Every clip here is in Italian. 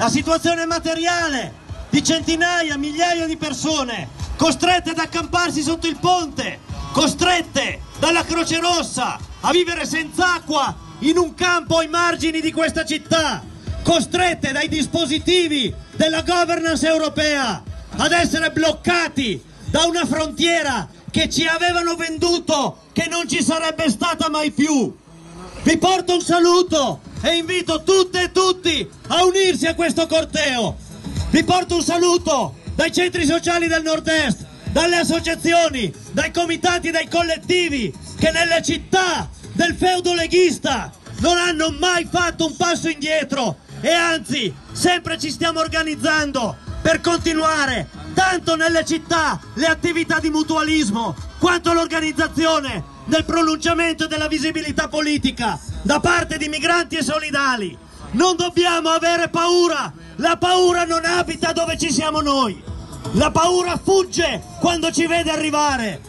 la situazione materiale di centinaia, migliaia di persone costrette ad accamparsi sotto il ponte, costrette dalla Croce Rossa a vivere senza acqua in un campo ai margini di questa città, costrette dai dispositivi della governance europea ad essere bloccati da una frontiera che ci avevano venduto che non ci sarebbe stata mai più. Vi porto un saluto e invito tutte e tutti a unirsi a questo corteo. Vi porto un saluto dai centri sociali del nord-est, dalle associazioni, dai comitati, dai collettivi che nelle città del feudo leghista non hanno mai fatto un passo indietro e anzi sempre ci stiamo organizzando per continuare tanto nelle città le attività di mutualismo quanto l'organizzazione del pronunciamento e della visibilità politica da parte di migranti e solidali. Non dobbiamo avere paura, la paura non abita dove ci siamo noi, la paura fugge quando ci vede arrivare.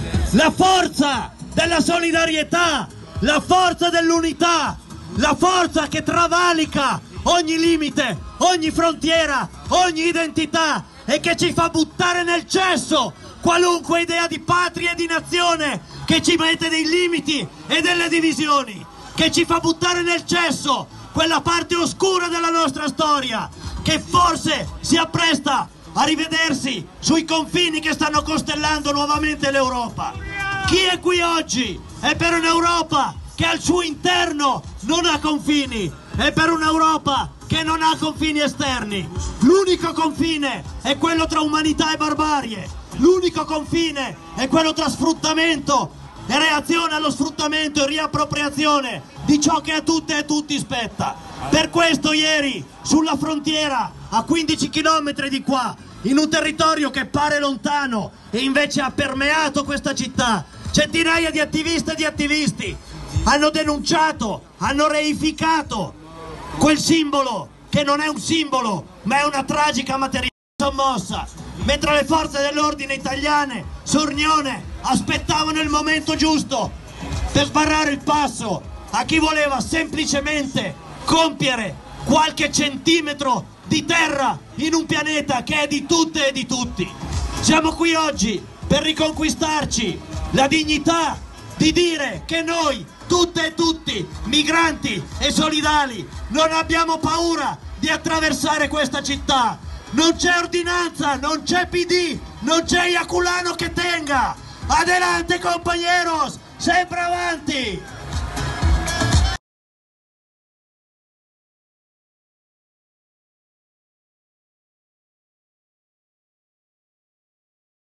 La forza della solidarietà, la forza dell'unità, la forza che travalica ogni limite, ogni frontiera, ogni identità e che ci fa buttare nel cesso qualunque idea di patria e di nazione che ci mette dei limiti e delle divisioni, che ci fa buttare nel cesso quella parte oscura della nostra storia che forse si appresta a rivedersi sui confini che stanno costellando nuovamente l'Europa. Chi è qui oggi è per un'Europa che al suo interno non ha confini, è per un'Europa che non ha confini esterni. L'unico confine è quello tra umanità e barbarie, l'unico confine è quello tra sfruttamento e reazione allo sfruttamento e riappropriazione di ciò che a tutte e tutti spetta. Per questo ieri sulla frontiera a 15 km di qua, in un territorio che pare lontano e invece ha permeato questa città, centinaia di attiviste e di attivisti hanno denunciato, hanno reificato quel simbolo che non è un simbolo ma è una tragica materia sommossa, mentre le forze dell'ordine italiane, Sornione, aspettavano il momento giusto per sbarrare il passo a chi voleva semplicemente compiere qualche centimetro di terra in un pianeta che è di tutte e di tutti. Siamo qui oggi per riconquistarci la dignità di dire che noi, tutte e tutti, migranti e solidali, non abbiamo paura di attraversare questa città. Non c'è ordinanza, non c'è PD, non c'è Iaculano che tenga. Adelante compañeros, sempre avanti!